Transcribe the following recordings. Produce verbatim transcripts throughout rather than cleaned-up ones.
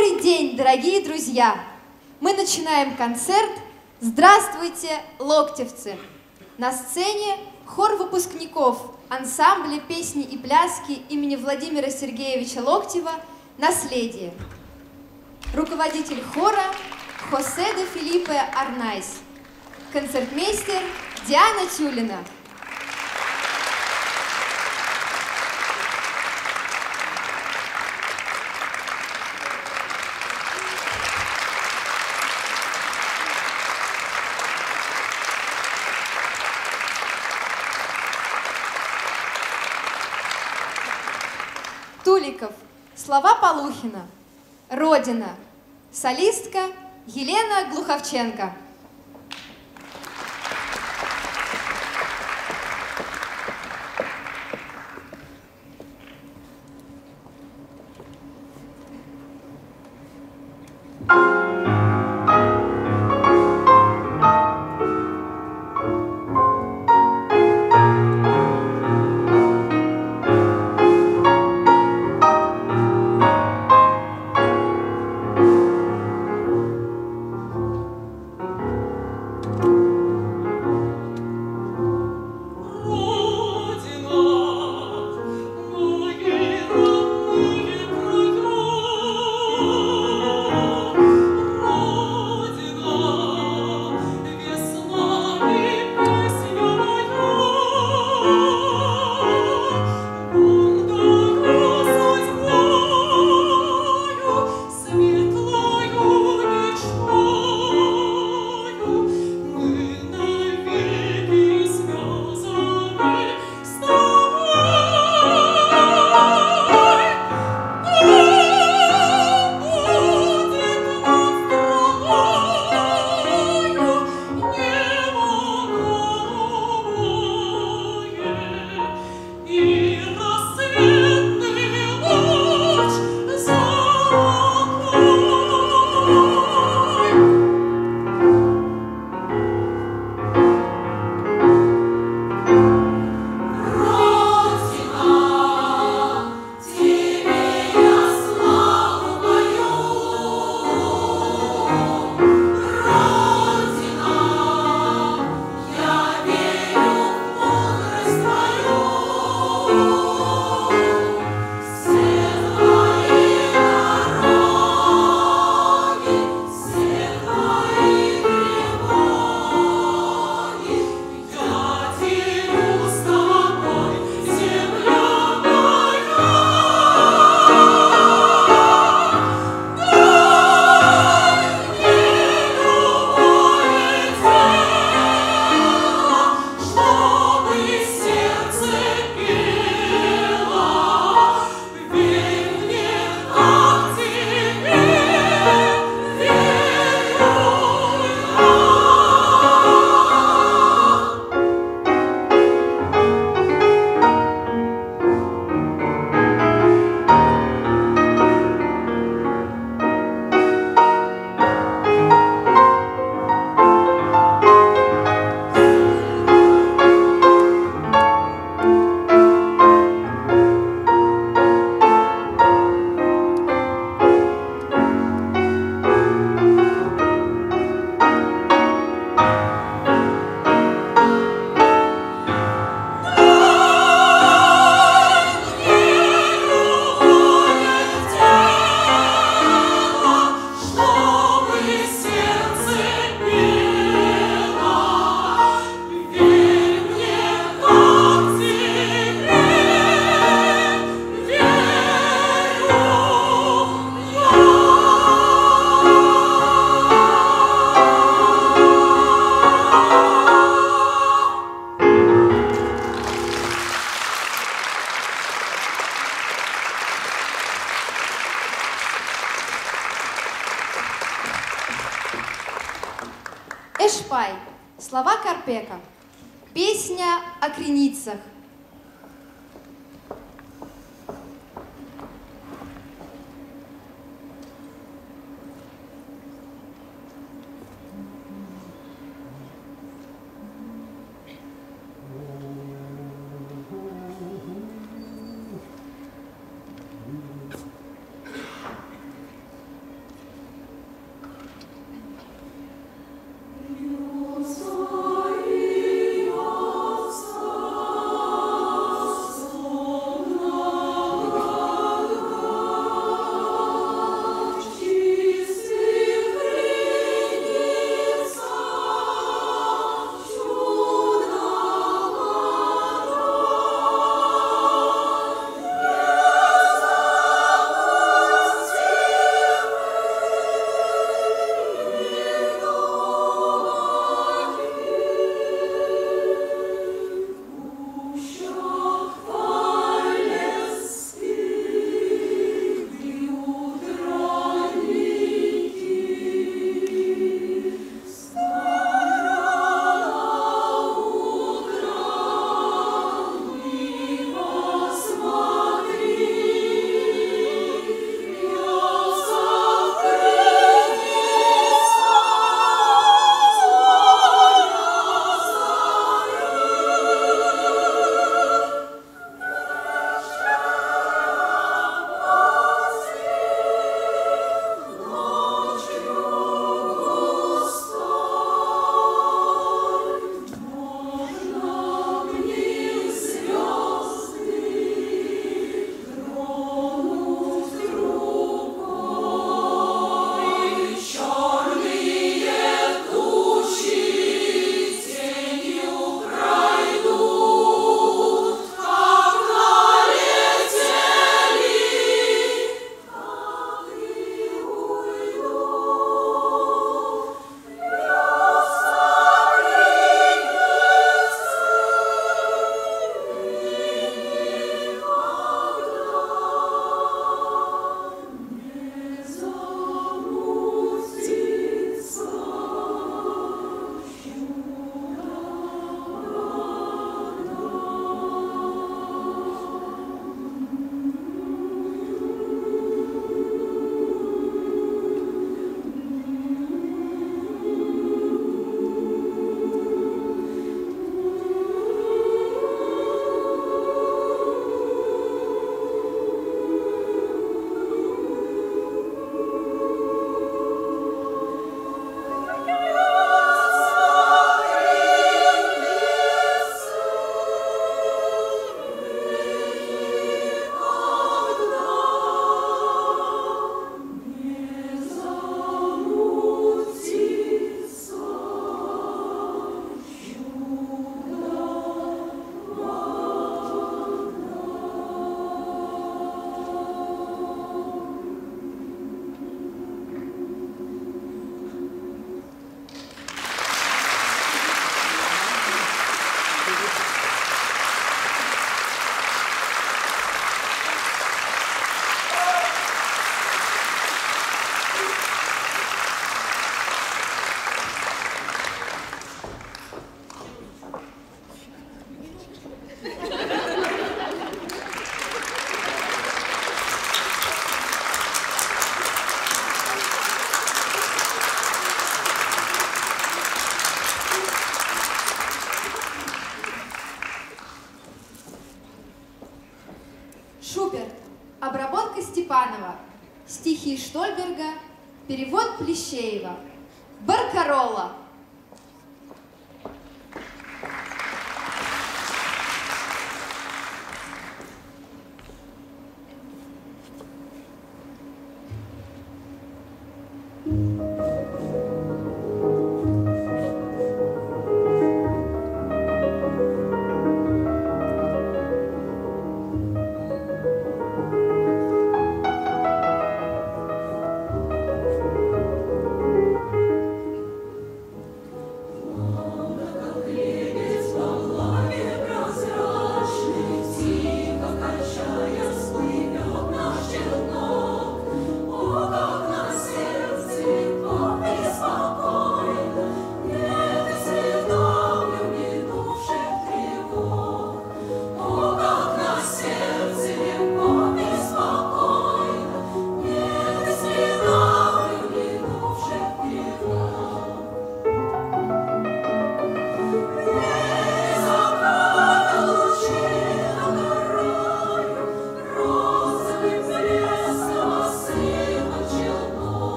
Добрый день, дорогие друзья! Мы начинаем концерт «Здравствуйте, локтевцы!». На сцене хор выпускников ансамбля песни и пляски имени Владимира Сергеевича Локтева «Наследие». Руководитель хора Хосе де Филиппе Арнайс. Концертмейстер Диана Тюлина. Туликов. Слова Полухина. Родина. Солистка Елена Глуховченко. Эшпай. Слова Карпека. Песня о креницах. Шуберт, обработка Степанова, стихи Штольберга, перевод Плещеева. Баркаролла.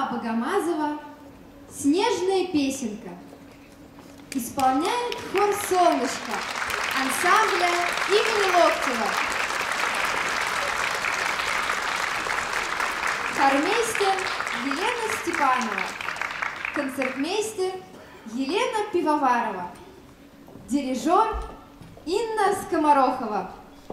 Слова Богомазова «Снежная песенка». Исполняет хор «Солнышко» ансамбля имени Локтева. Хормейстер Елена Степанова. Концертмейстер Елена Пивоварова. Дирижер Инна Скоморохова.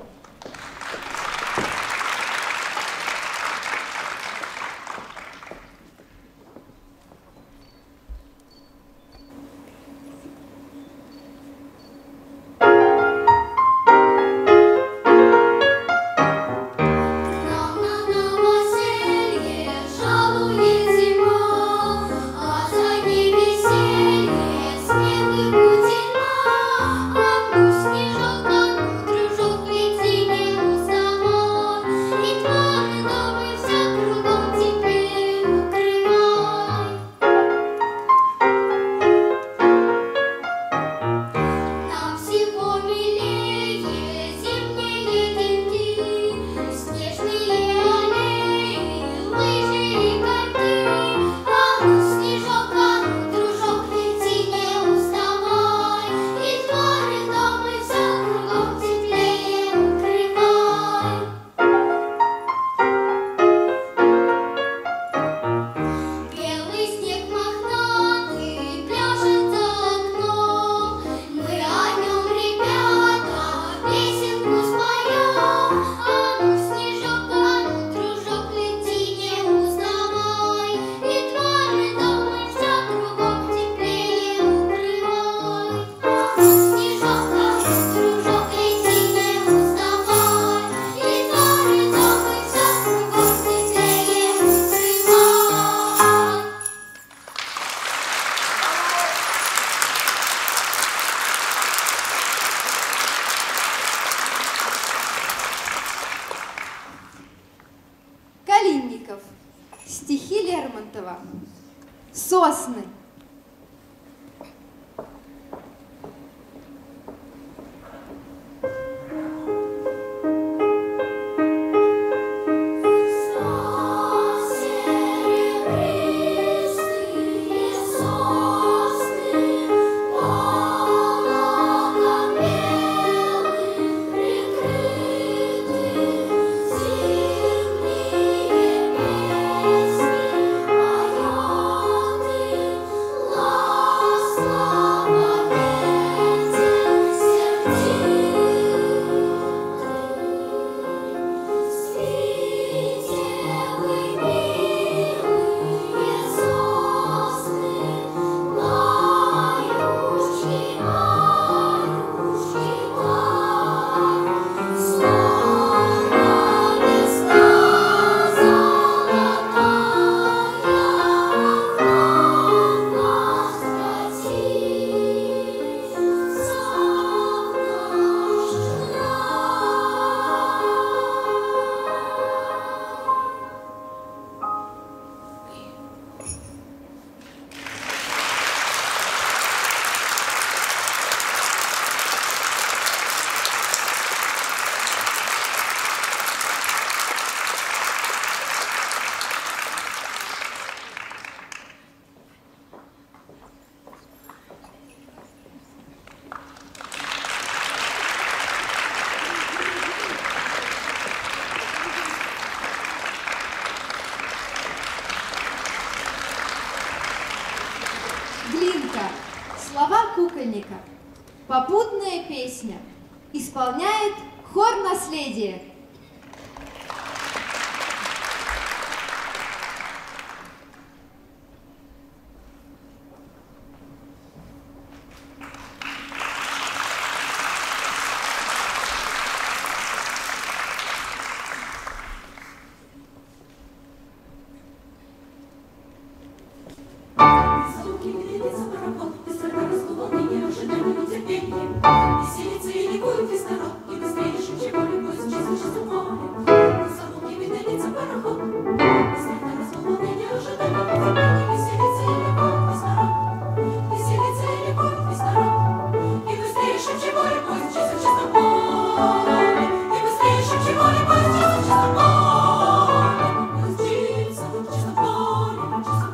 Стихи Лермонтова. Сосны. Слова кукольника. Попутная песня. Исполняет хор «Наследие». Just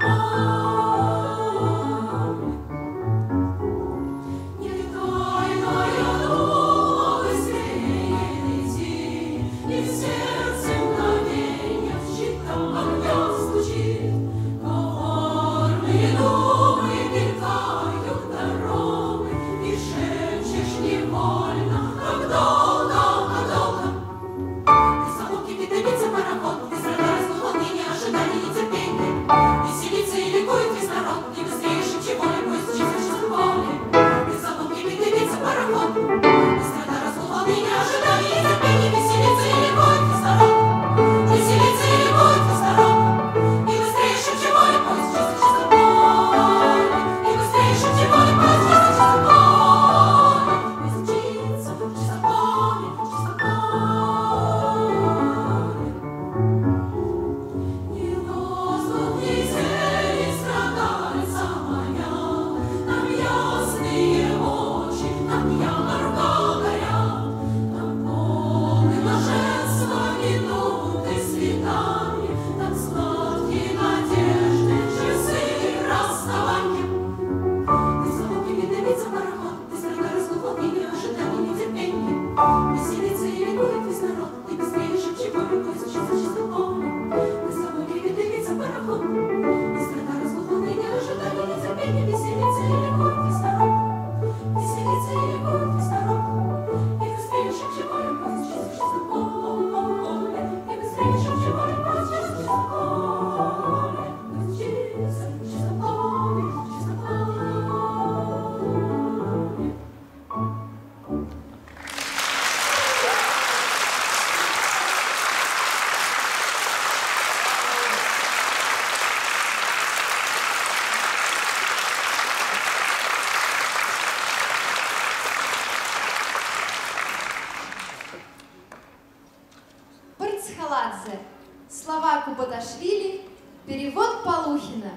Слова Кубаташвили, перевод Полухина.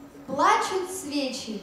Плачут свечи.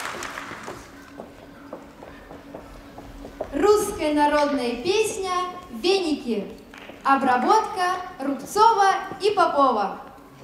Народная песня «Веники». Обработка Рубцова и Попова.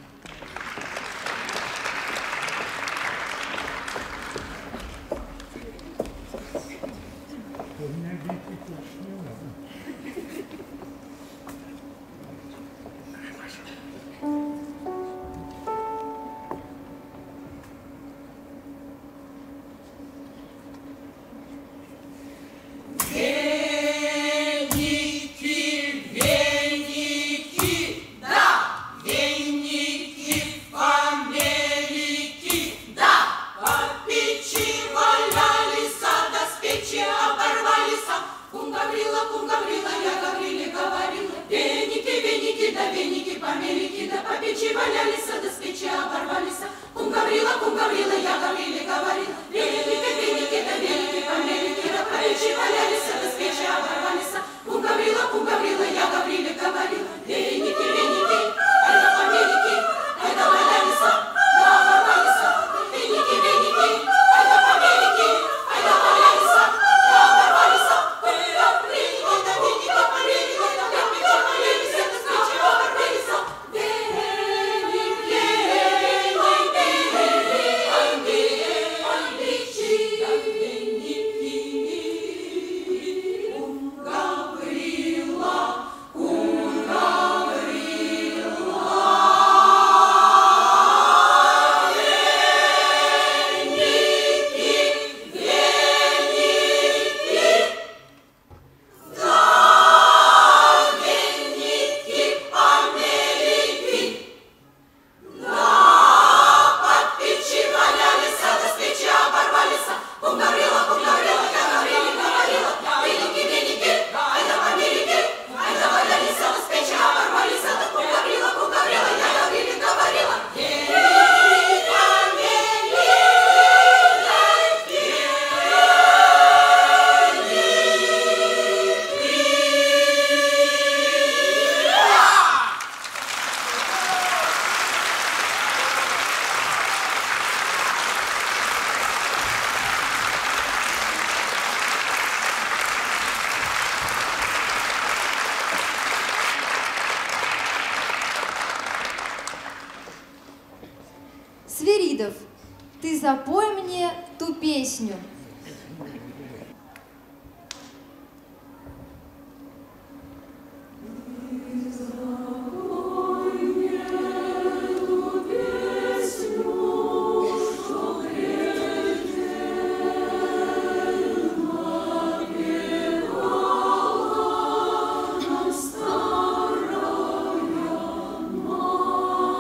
Свиридов, ты запой мне ту песню.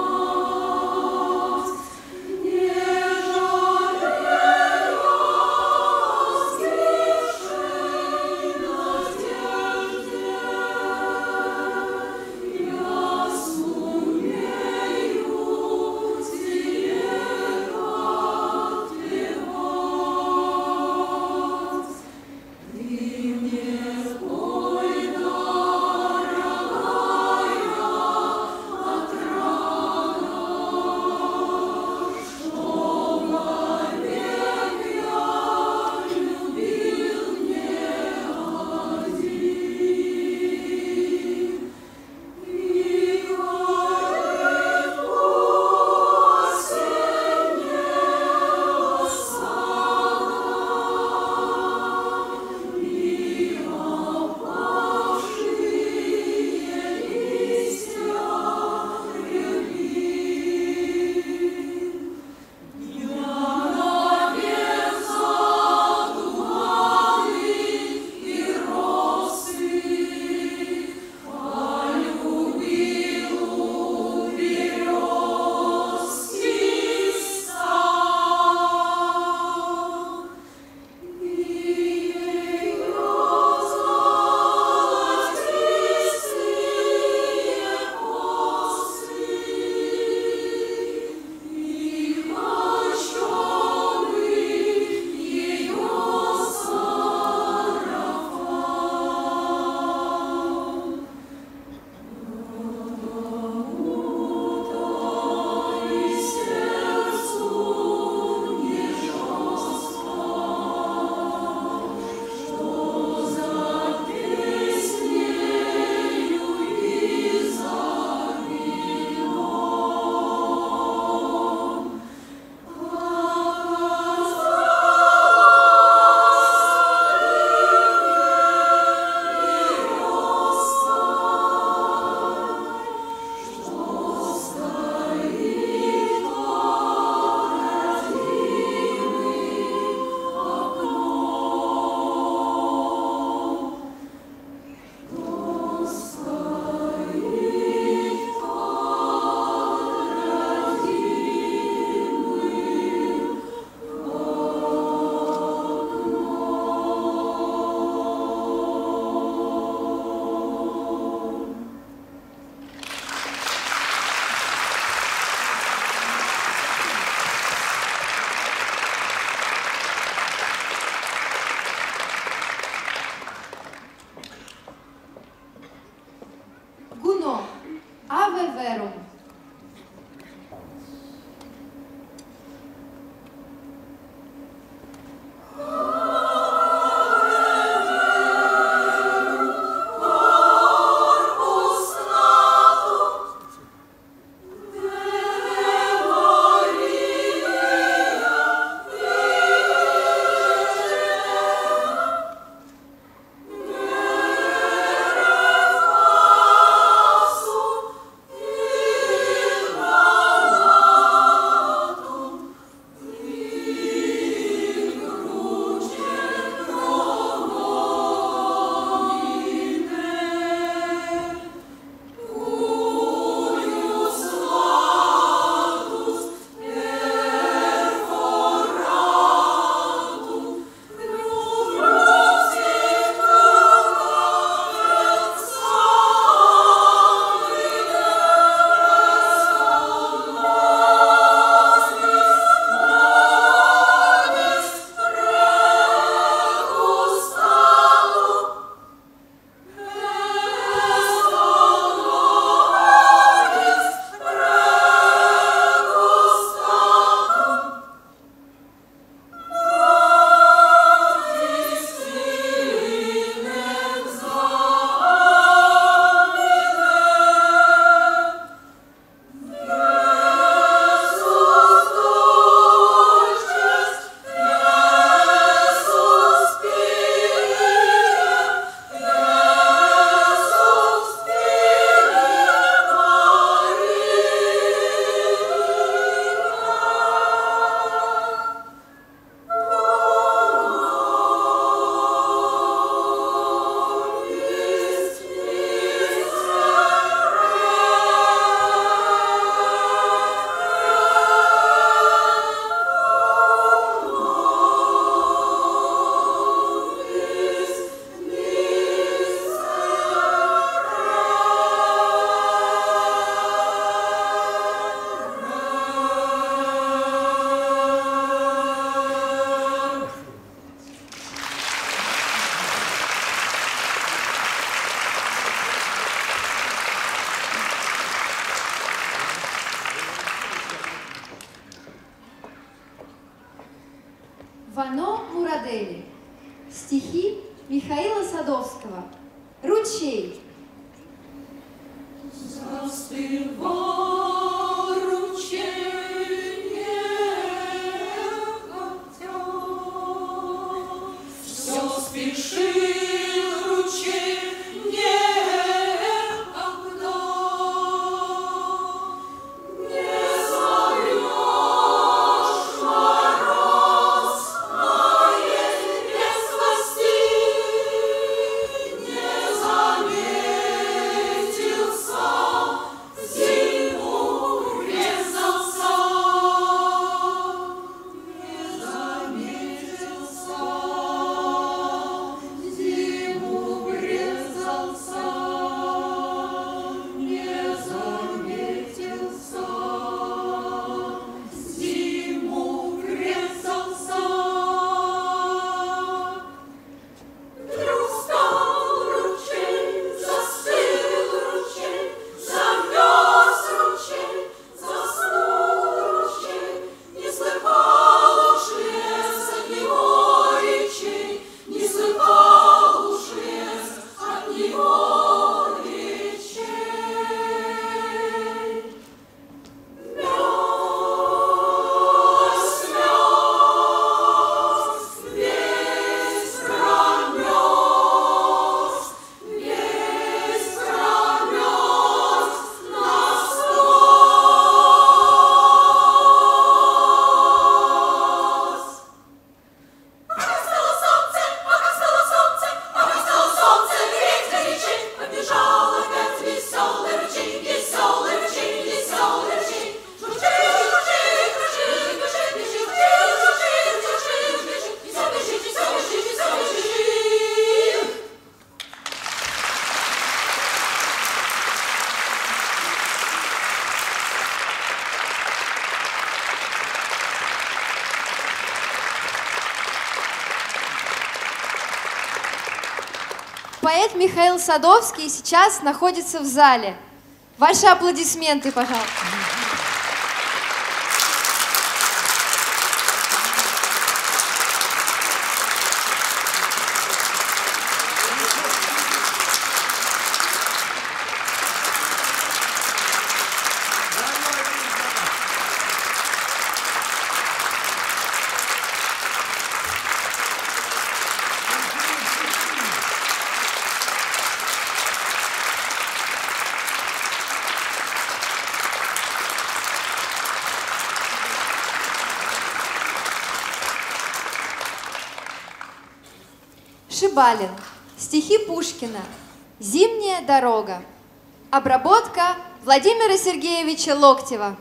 Oh Ave Verum. Вано Мурадели. Стихи Михаила Садовского. Ручей. Застыва ручей, хотя все спешил ручей, некогда не зовешь мороз, а есть без власти, не заметил сам, зиму врезался, не заметил сам, зиму врезался, не заметил сам, зиму врезался. Вдруг стал ручей, застыл ручей, замерз ручей, заснул ручей, не слыхал уж лес от него речей, не слыхал уж лес от него речей. Мёрз, мёрз, весь промёрз, весь промёрз насквозь. Ага, стало солнце, ага, стало солнце, ага, стало солнце, греть горячей, побежал опять веселый ручей, веселый ручей, веселый ручей. Жужжит, жужжит, жужжит, жужжит, бежит, жужжит, жужжит, жужжит, бежит, и всё бежит, и всё бежит, и всё бежит. Поэт Михаил Садовский сейчас находится в зале. Ваши аплодисменты, пожалуйста. Шибалин. Стихи Пушкина. «Зимняя дорога». Обработка Владимира Сергеевича Локтева.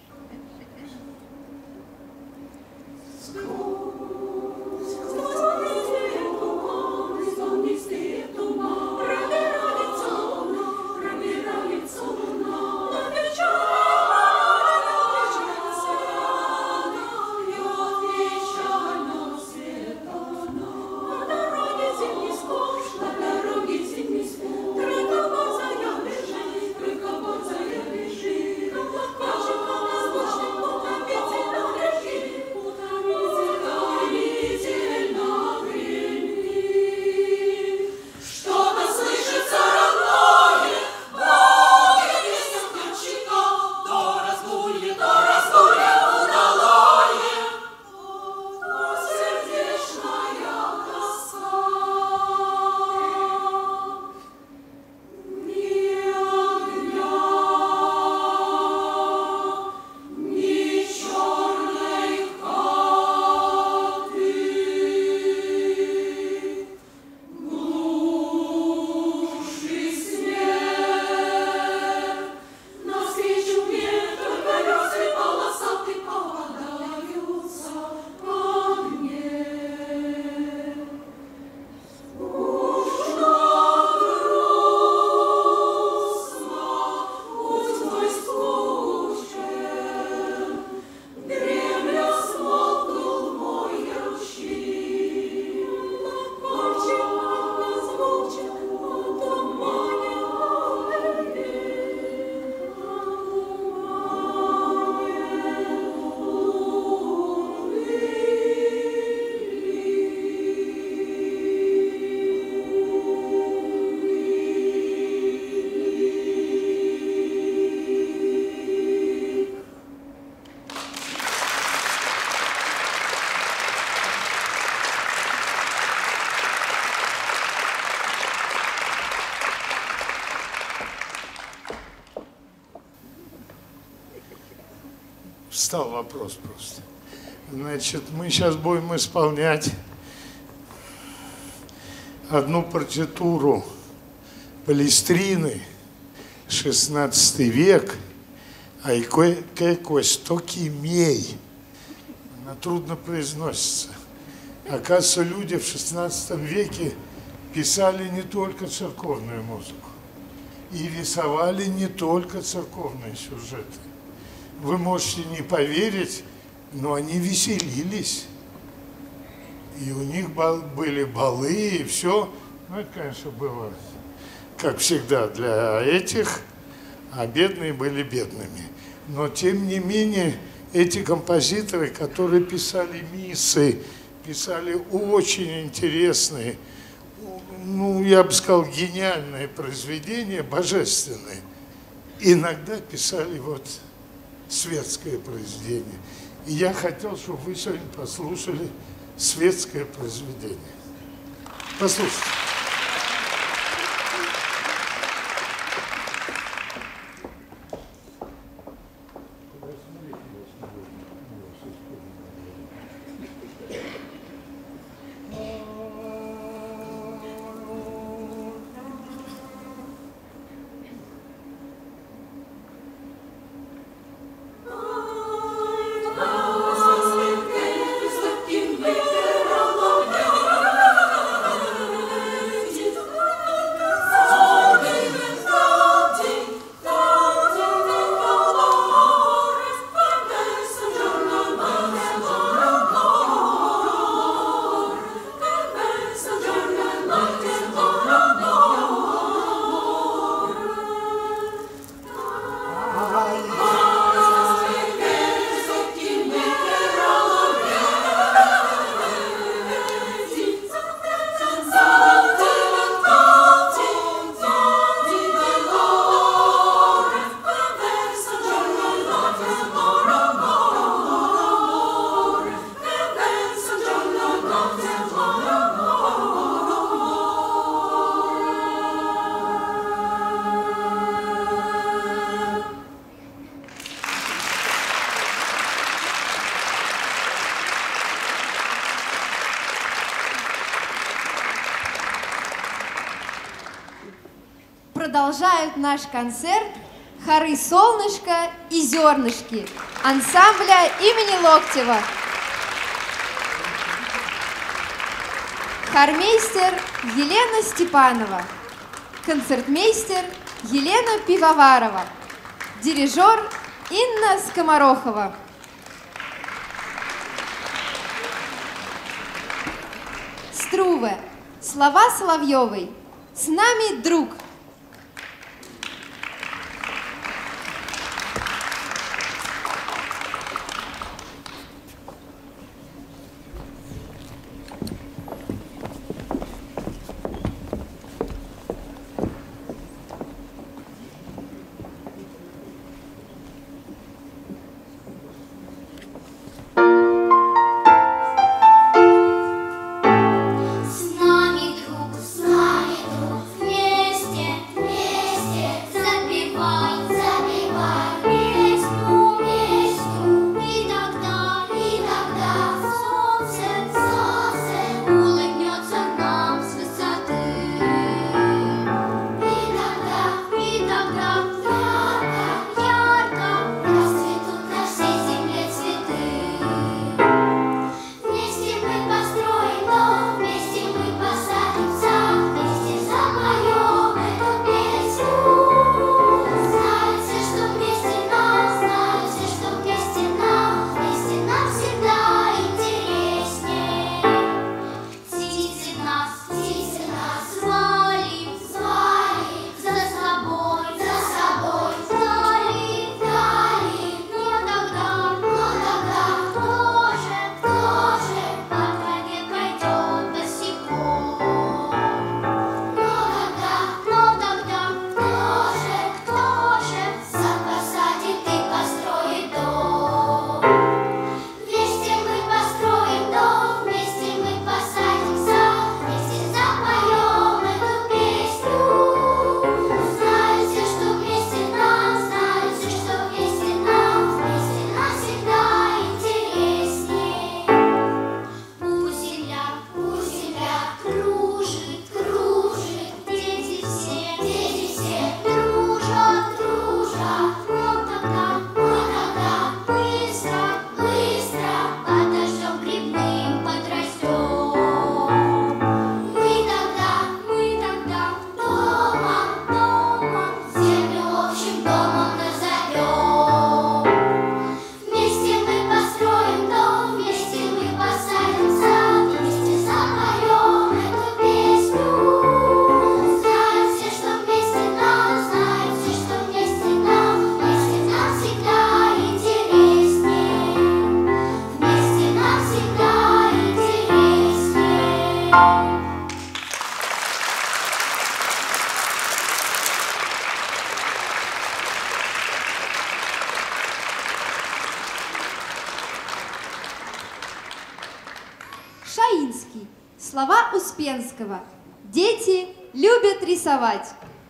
Встал вопрос просто. Значит, мы сейчас будем исполнять одну партитуру Палестрины, шестнадцатый век, а и кое-кое стоки мей. Она трудно произносится. Оказывается, люди в шестнадцатом веке писали не только церковную музыку и рисовали не только церковные сюжеты. Вы можете не поверить, но они веселились. И у них были балы и все. Ну, это, конечно, было, как всегда, для этих, а бедные были бедными. Но, тем не менее, эти композиторы, которые писали миссы, писали очень интересные, ну, я бы сказал, гениальные произведения, божественные. Иногда писали вот светское произведение. И я хотел, чтобы вы сегодня послушали светское произведение. Послушайте. Thank you. продолжают наш концерт хоры «Солнышко» и «Зернышки» ансамбля имени Локтева. Хормейстер Елена Степанова, концертмейстер Елена Пивоварова, дирижер Инна Скоморохова. Струве. Слова Соловьевой. С нами друг. С нами друг, с нами друг, вместе, вместе, запевай, запевай песню, песню. И тогда, и тогда солнце, солнце улыбнется нам с высоты. И тогда, и тогда ярко, ярко расцветут на всей земле цветы. Вместе мы построим дом, вместе мы посадим сад, вместе запоем эту песню. Знают все, что вместе нам, знают все, что вместе нам, вместе нам всегда интересней. Птицы нас, птицы нас звали, звали, за собой, за собой, вдали, вдали. Но тогда, но тогда, кто же, кто же по траве пойдет босиком? Но тогда, но тогда, кто же, кто же сад посадит и построит дом? Вместе мы построим дом, вместе мы посадим сад, вместе запоем эту песню. Знают все, что вместе нам, знают все, что вместе нам, вместе нам всегда интересней. Пусть земля, пусть земля кружит, кружит, дети все, дети все дружат, дружат. Но тогда, но тогда быстро, быстро под дождем грибным подрастем. Мы тогда, мы тогда домом, домом землю общим домом назовем. Вместе мы построим дом, вместе мы посадим сад, вместе запоем эту песню. Знают все, что вместе нам, знают все, что вместе нам, вместе нам всегда интересней. Вместе нам всегда интересней. Шаинский. Слова Успенского. Дети любят рисовать.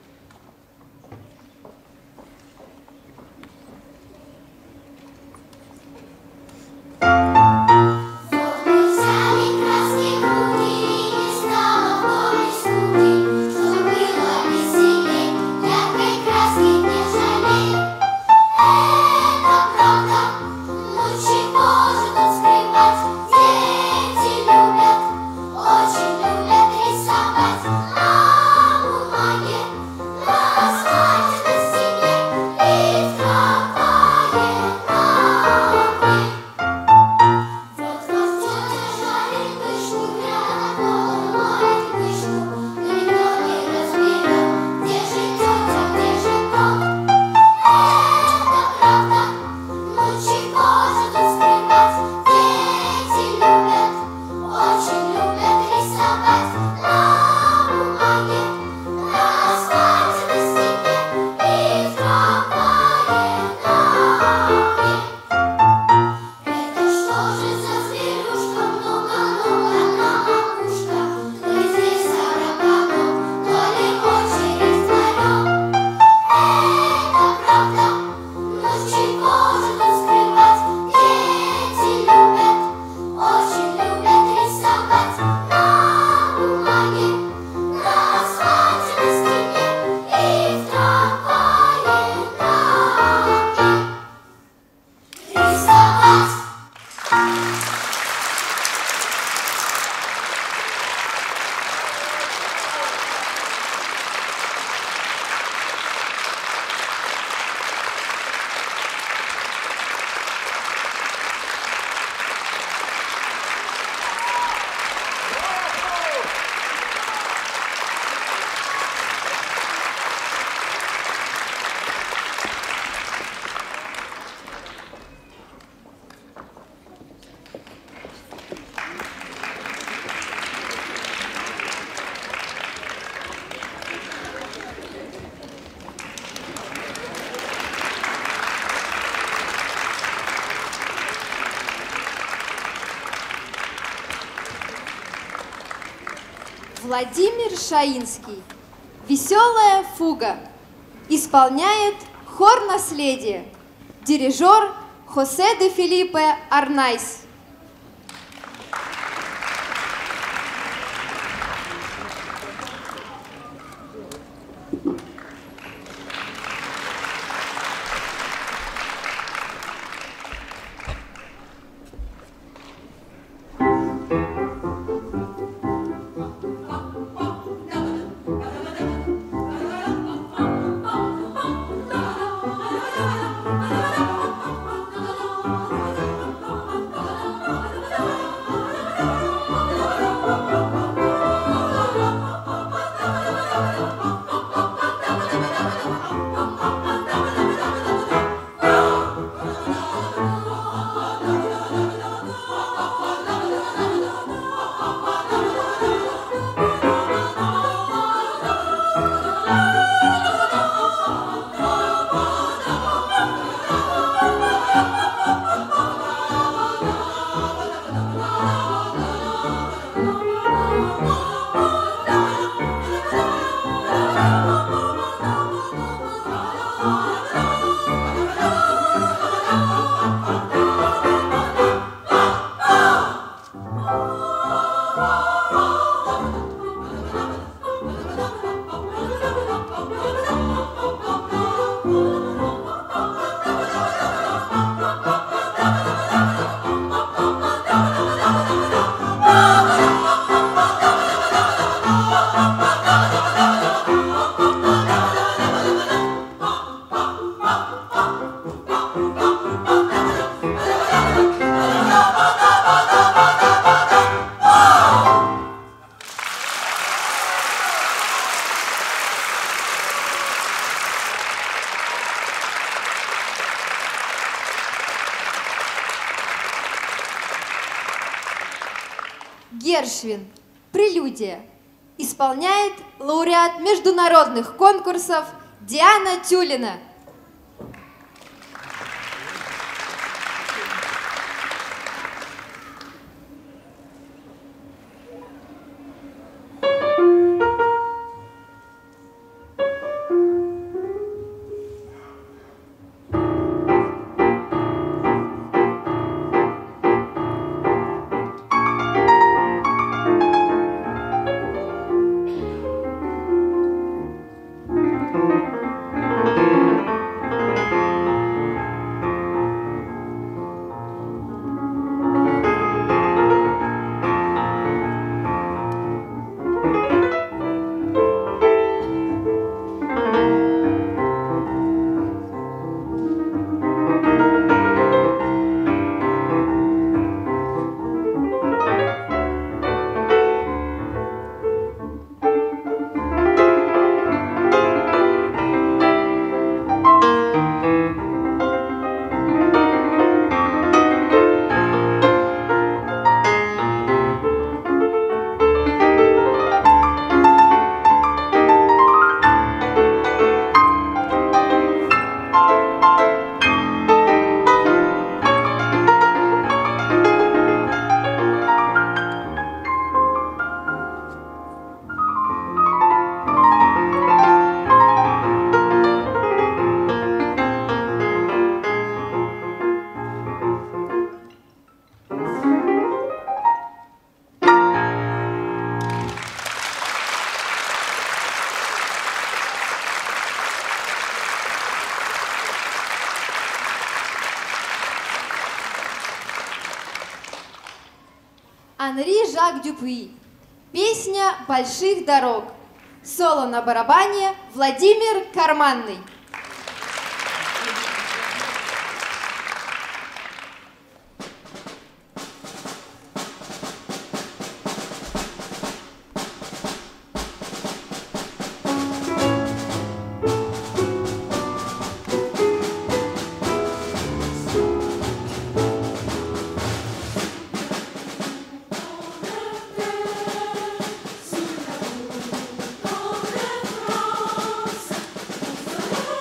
Вот мы взяли краски в руки, и не стало в доме скуки. Что было веселей, яркой краски не жалей. Это правда, ну чего же тут скрывать? Дети любят, очень любят рисовать. На бумаге Владимир Шаинский. Веселая фуга. Исполняет хор наследия. Дирижер Хосе де Филиппе Арнайс. Гершвин. Прелюдия. Исполняет лауреат международных конкурсов Диана Тюлина. Анри Жак Дюпюи. Песня больших дорог. Соло на барабане Владимир Карманный. France,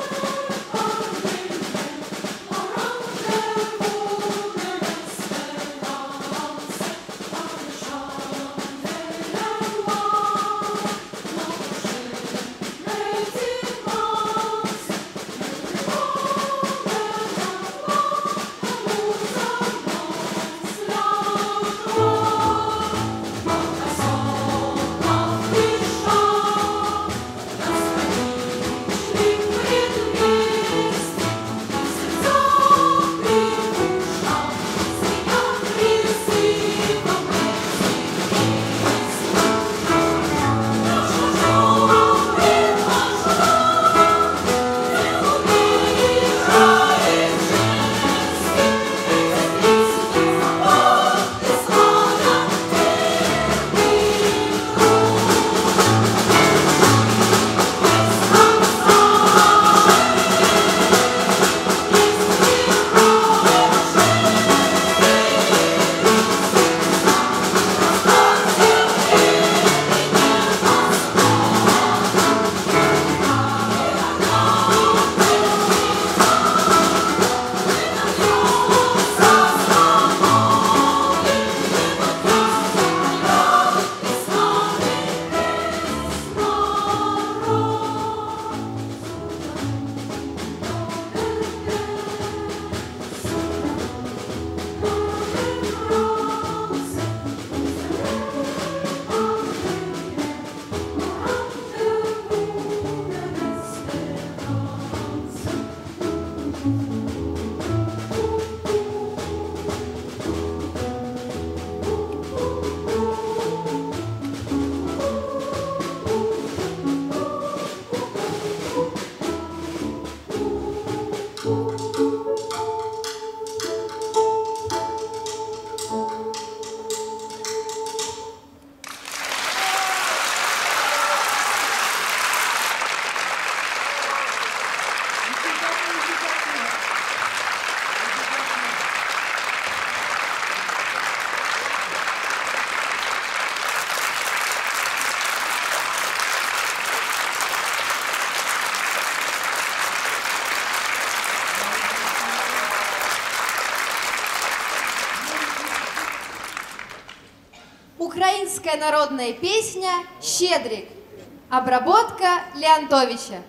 Украинская народная песня «Щедрик». Обработка Леонтовича.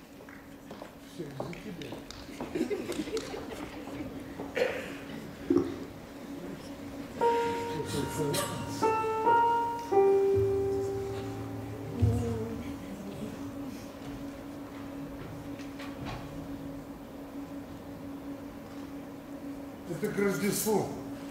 Это к Рождеству.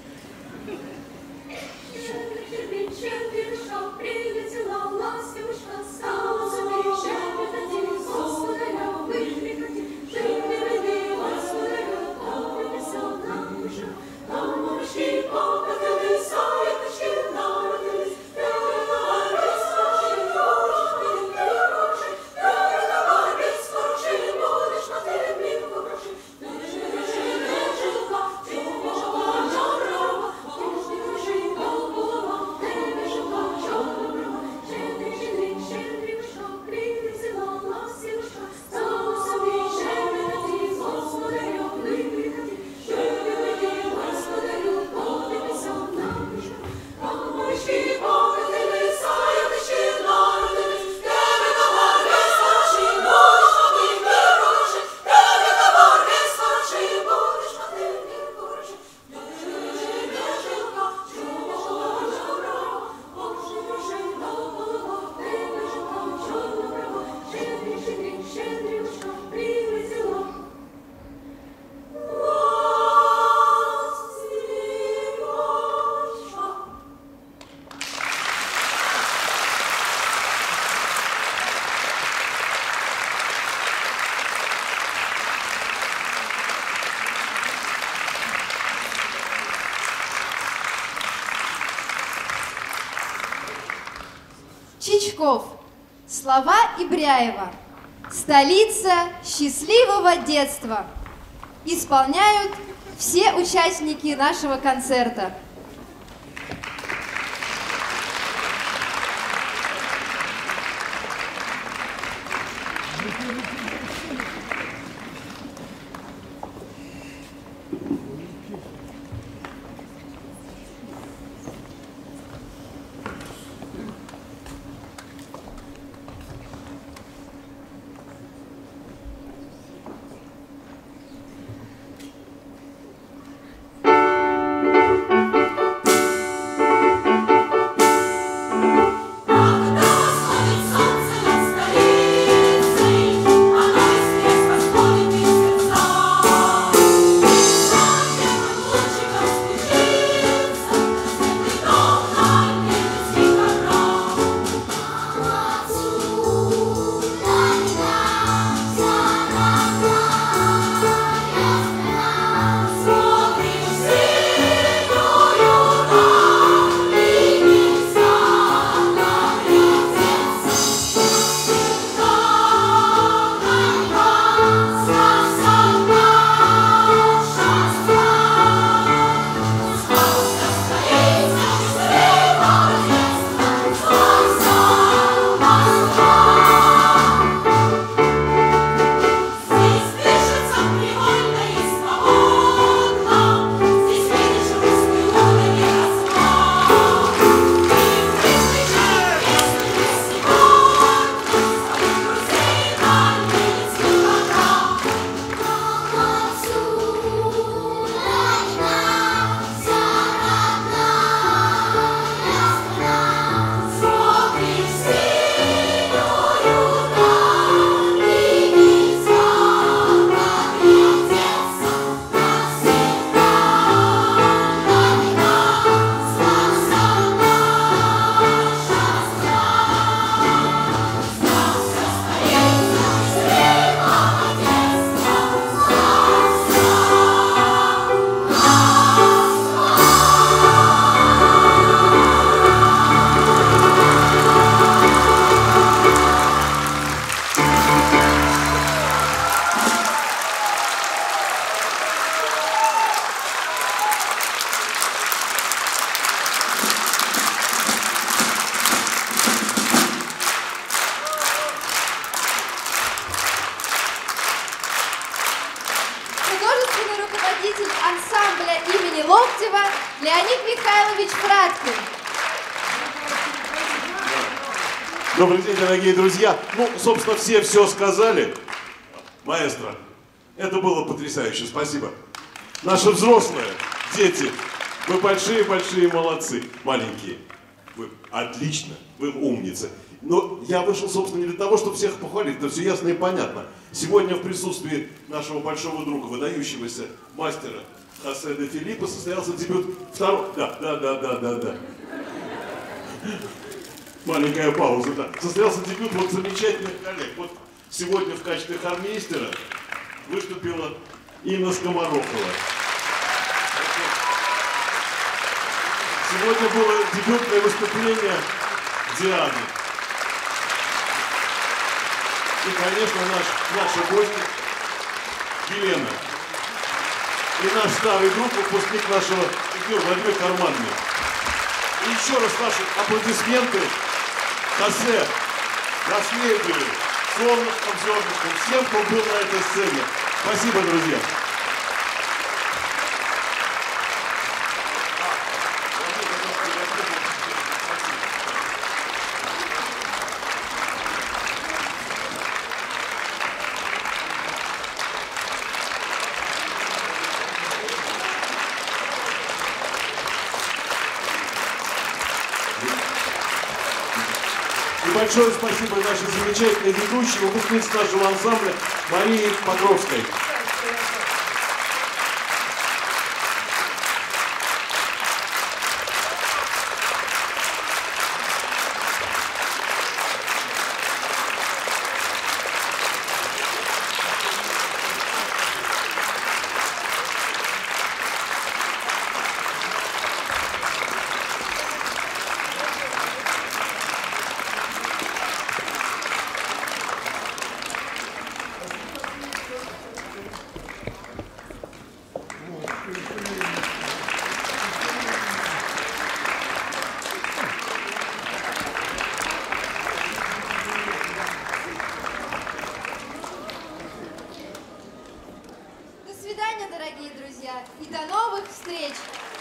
Чичков. Слова Ибряева. Столица счастливого детства. Исполняют все участники нашего концерта. Thank you. ансамбля имени Локтева Леонид Михайлович Фраткин. Добрый день, дорогие друзья. Ну, собственно, все все сказали. Маэстро, это было потрясающе, спасибо. Наши взрослые, дети, вы большие-большие молодцы. Маленькие, вы отлично, вы умницы. Но я вышел, собственно, не для того, чтобы всех похвалить, это все ясно и понятно. Сегодня в присутствии нашего большого друга, выдающегося мастера Хосе де Филиппо состоялся дебют второго... Да, да, да, да, да, да. Маленькая пауза, да. Состоялся дебют вот замечательных коллег. Вот сегодня в качестве хормейстера выступила Инна Скоморохова. Сегодня было дебютное выступление Дианы. И, конечно, наш, наша гостья Елена. И наш старый друг, выпускник нашего эфира Владимир Карманный. И еще раз наши аплодисменты Хосе, наследию, солнышком, зернышком, всем, кто был на этой сцене. Спасибо, друзья. И большое спасибо нашей замечательной ведущей, выпускнице нашего ансамбля Марии Покровской. До свидания, дорогие друзья, и до новых встреч!